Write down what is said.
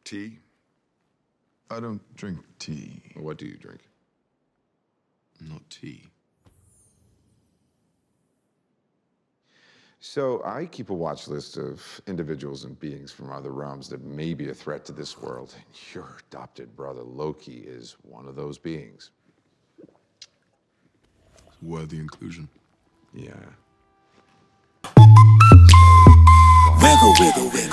Tea? I don't drink tea. What do you drink? Not tea. So I keep a watch list of individuals and beings from other realms that may be a threat to this world. And your adopted brother Loki is one of those beings. Worthy inclusion. Yeah. Wiggle, wiggle, wiggle.